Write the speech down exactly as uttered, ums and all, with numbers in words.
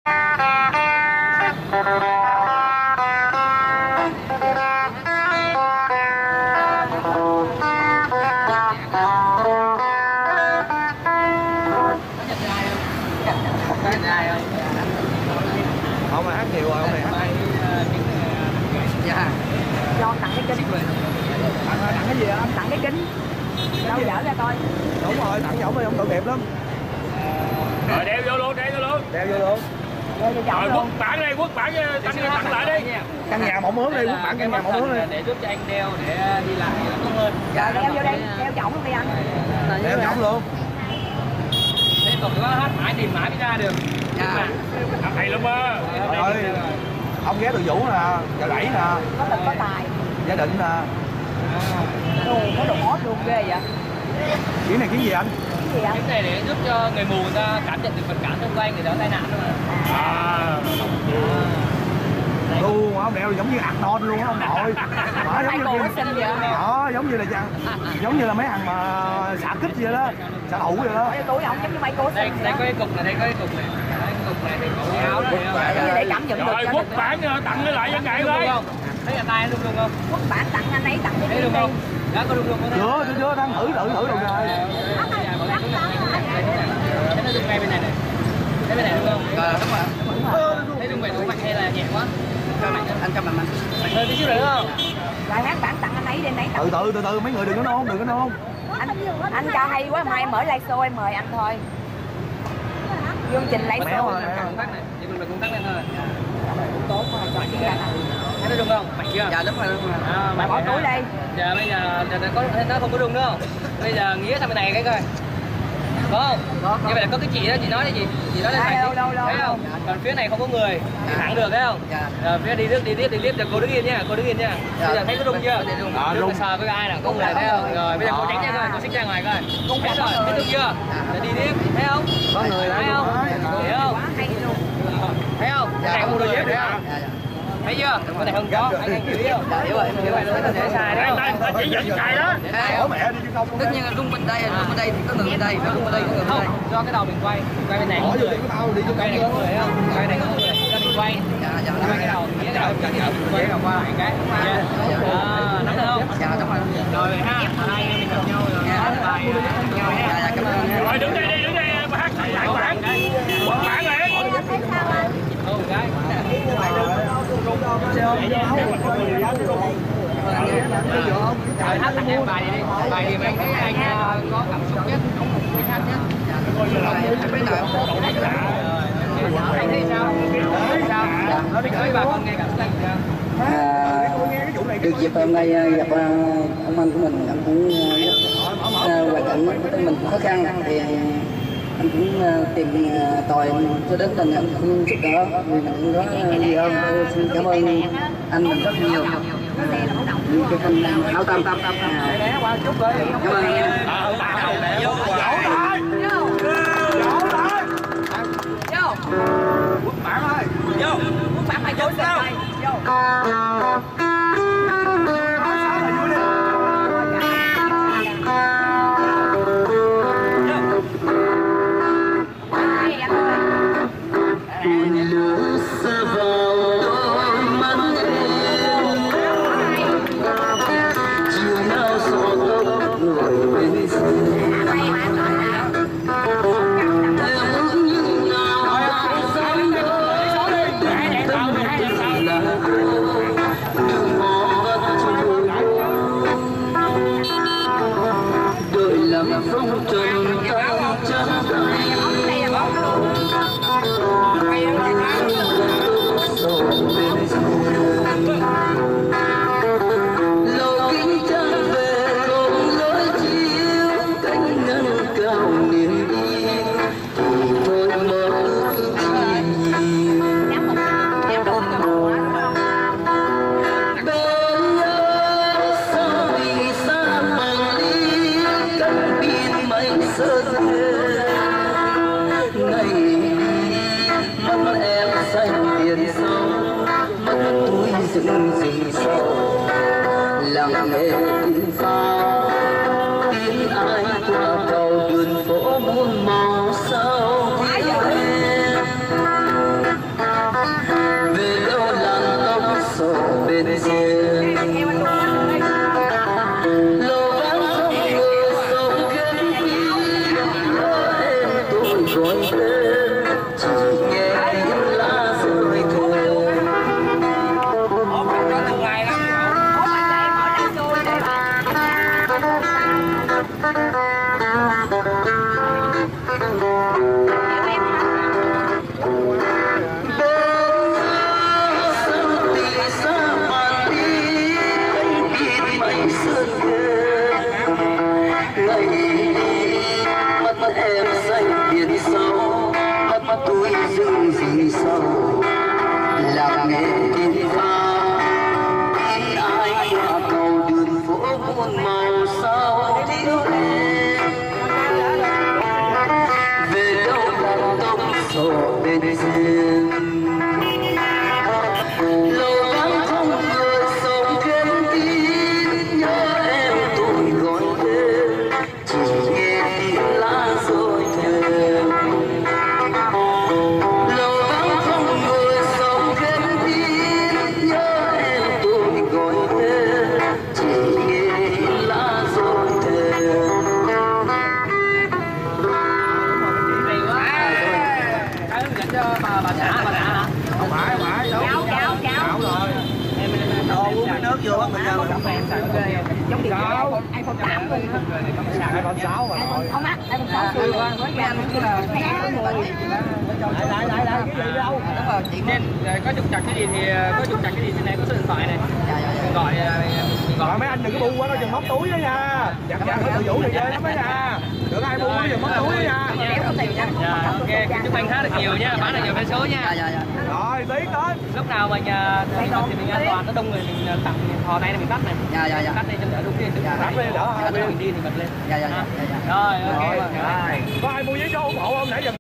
Ông mà hát nhiều rồi, ông này hát. Dạ. Cho tặng cái kính. Tặng, tặng cái gì anh? Tặng cái kính. Đâu dở ra coi. Đúng rồi, tặng cho ông đi, ông tội nghiệp lắm. Rồi đeo vô luôn, đeo vô luôn. Đeo vô luôn. Rồi quốc bản đây, quốc bản tặng tặng lại đi. Căn nhà mộng mướn đi, quốc bản căn nhà mộng mướn đi. Để giúp cho anh đeo để đi lại tốt hơn. Rồi đeo vô đây, đeo trọng luôn đi anh. Đeo trọng luôn. Thế còn có hát mãi tìm mãi mới ra được. Dạ. Hay lắm á. Rồi. Ông ghé Từ Vũ nè, Chợ Đẩy nè. Có tật có tài. Gia Định nè. Đồ có đồ hot luôn ghê vậy. Kiến này kiến gì anh? Cái gì anh? Cái này để giúp cho người mù người ta cảm nhận được phần cảm xung quanh, người đỡ tai nạn thôi mà. À. Lu mà ông đeo giống như ăn non luôn á ông nội. Đó, giống như xinh vậy. đó, giống như là giống như là mấy thằng mà xả kích vậy đó, xả thủ vậy đó. Tuổi ông giống như mấy cô Đây xinh. đây có cái cục này, đây có cái cục này. Đây cái cục này thì có cái áo này. Giống như để cảm nhận được. Rồi quốc bản tặng cái lại cho ngài coi. Thấy là tay rung rung không? Quốc bản tặng anh ấy tặng cái Thấy kính rung đi. không? Đó có rung rung không? Chưa, chưa, chưa, đang thử, thử, thử rồi. Thấy nó rung ngay bên này này. Thấy bên này đúng không? Ờ, đúng rồi. Thấy rung vậy rung mạnh hay là nhẹ quá? Cho mạnh anh cho mạnh mạnh. Mạnh hơn tí xíu nữa đúng không? Rồi hát bản tặng anh ấy đi, anh ấy tặng. Từ từ, từ từ, mấy người đừng có nôn, đừng có nôn. Anh anh cho hay quá, mai em mở live show em mời anh thôi. Dương trình live show. Công tắc này, chỉ cần công tắc lên thôi. Tốt rồi, chọn tiếng anh. Thấy nó rung không? Mạnh chưa? Dạ đúng rồi, đúng rồi. À, Mà bỏ túi đây. Giờ bây giờ giờ có nó không có rung nữa không? Bây giờ nghĩa sang bên này cái coi. Có không? Có. Như vậy là có cái chị đó, chị nói cái gì? Chị nói lên À, này. đâu, đâu, đâu, thấy không? đâu. Còn phía này không có người, đi thẳng được thấy không? Dạ. Rồi phía đi tiếp đi tiếp đi tiếp được cô đứng yên nhá, cô đứng yên nhá. Dạ. Bây giờ thấy có rung chưa? À, rung. rung. Sờ coi ai nào, có người thấy không? Rồi bây giờ cô tránh ra coi, cô xích ra ngoài coi. Thấy rồi, thấy rung chưa? Rồi đi tiếp, thấy không? Có người thấy không? Thấy không? Hay luôn. Thấy không? Cái này không được dép đấy. Thấy chưa? Cái này không có, anh anh hiểu không? Dạ hiểu rồi, hiểu rồi, nó dễ xài đấy. Ta chỉ dẫn xài đó. Bỏ mẹ đi chứ không. Tất nhiên là rung bên đây, rung bên đây thì có người bên đây, rung bên đây có người bên đây. Do cái đầu mình quay, quay bên này có người. Đi cho Quay này có người không? Quay này có người. Do mình quay. Dạ dạ. Quay cái đầu, nghĩa là quay đầu qua lại cái. À, nắm được không? Dạ đúng rồi. Rồi ha, hai anh em mình gặp nhau rồi. Bài nhau ha. Dạ cảm ơn. Rồi đứng đây đi, đứng đây mà hát lại bản. Quốc bản này. Ừ cái. Rồi hát tặng em bài gì đi, bài gì mà anh thấy anh có cảm xúc nhất, có một cái hát nhất. Anh thấy sao? Sao? Nói với bà con nghe cảm xúc sao? À, được dịp hôm nay gặp ông anh của mình, anh cũng hoàn cảnh mình cũng khó khăn thì anh cũng tìm tòi cho đến tình anh cũng giúp đỡ vì mình cũng rất nhiều ơn. Tôi xin cảm ơn anh mình rất nhiều vì cái phần hảo tâm tâm tâm cảm ơn. Quốc bản ơi. Vô. Quốc bản mày vô sao? Vô. lặng nghe tiếng pháo tiếng ai qua cầu đường phố muôn màu sao tiếng em bà xã bà xã hả? Không phải, không phải. Cháo, cháo, cháo. rồi. Em em Đồ uống cái nước vô bắt mình ra. cà phê em xài ok. Giống điện thoại iPhone iPhone tám luôn á. Hai con sáu mà rồi. Không mắc, iPhone sáu luôn. Với cái anh cái là mấy anh có mười. Lại lại lại lại cái gì đâu. Đúng rồi, chị Trên có trục trặc cái gì thì có trục trặc cái gì trên này có số điện thoại này. dạ dạ dạ. Gọi Gọi gọi mấy anh đừng có bu quá nó chừng móc túi đó nha. Dặn dặn cái tự vũ này ghê lắm đó nha. Đừng ai bu quá chừng móc túi đó nha. Kéo có tiền nha. dạ ok chúc anh khá được nhiều nha, bán được nhiều vé số nha. Dạ dạ dạ. Rồi tiến đến. Lúc nào mình thì mình thì mình an toàn nó đông người mình tặng hò này là mình tắt này. Dạ dạ dạ. Tắt đây cho đỡ đúng kia. Dạ, tắt đi, đỡ hai hai bên. mình đi thì bật lên. Dạ dạ dạ. Rồi ok. Rồi. Có ai mua giấy số ủng hộ không nãy giờ?